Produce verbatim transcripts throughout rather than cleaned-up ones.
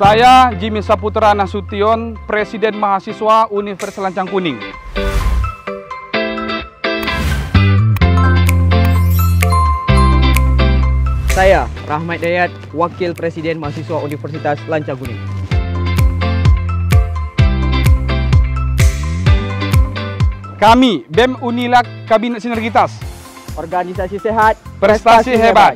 Saya Jimmy Saputra Nasution, Presiden Mahasiswa Universitas Lancang Kuning. Saya Rahmat Dayat, Wakil Presiden Mahasiswa Universitas Lancang Kuning. Kami B E M Unilak Kabinet Sinergitas. Organisasi sehat, Prestasi hebat.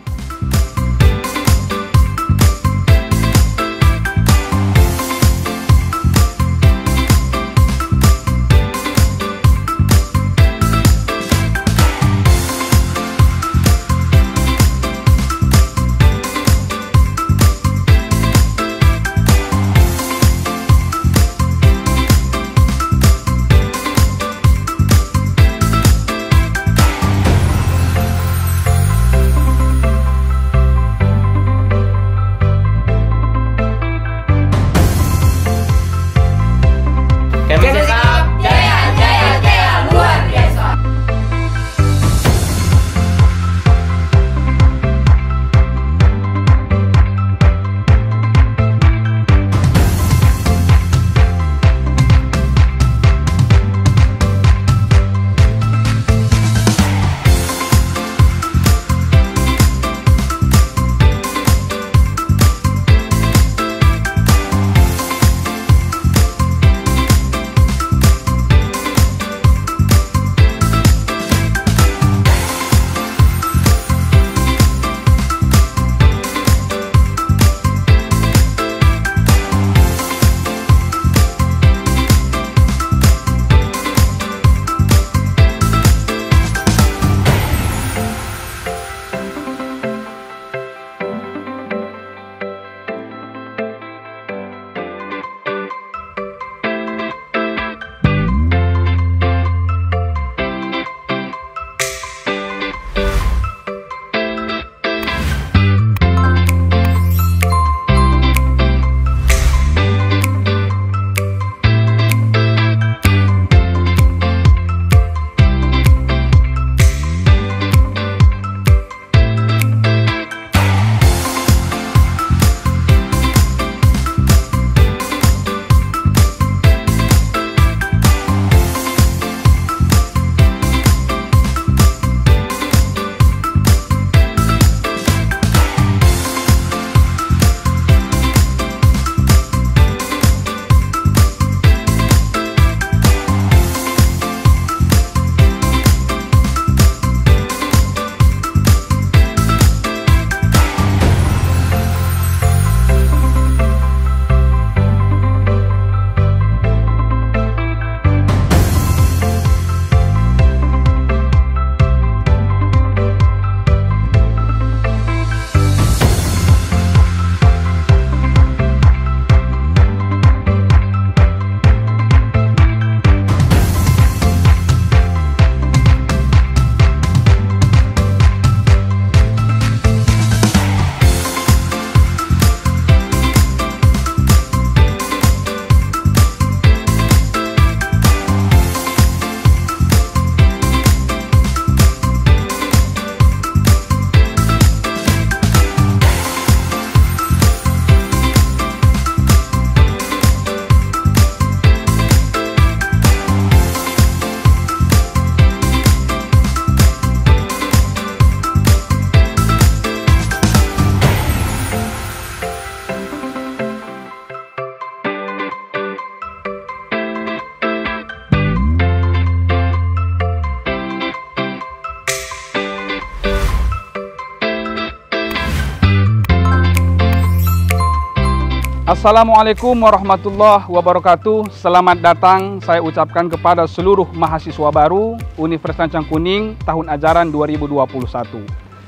Assalamualaikum warahmatullahi wabarakatuh. Selamat datang saya ucapkan kepada seluruh mahasiswa baru Universitas Lancang Kuning tahun ajaran dua ribu dua puluh satu.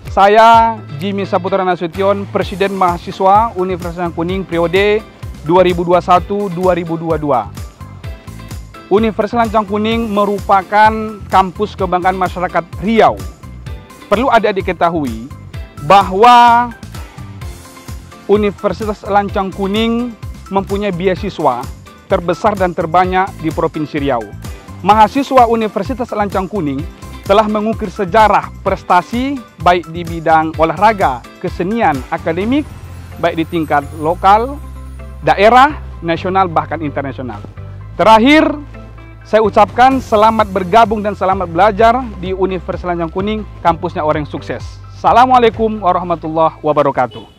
Saya Jimmy Saputra Nasution, Presiden Mahasiswa Universitas Lancang Kuning periode dua ribu dua puluh satu dua ribu dua puluh dua. Universitas Lancang Kuning merupakan kampus kebanggaan masyarakat Riau. Perlu adik-adik ketahui bahwa Universitas Lancang Kuning mempunyai beasiswa terbesar dan terbanyak di Provinsi Riau. Mahasiswa Universitas Lancang Kuning telah mengukir sejarah prestasi baik di bidang olahraga, kesenian, akademik, baik di tingkat lokal daerah, nasional, bahkan internasional. Terakhir, saya ucapkan selamat bergabung dan selamat belajar di Universitas Lancang Kuning, kampusnya orang sukses. Assalamualaikum warahmatullahi wabarakatuh.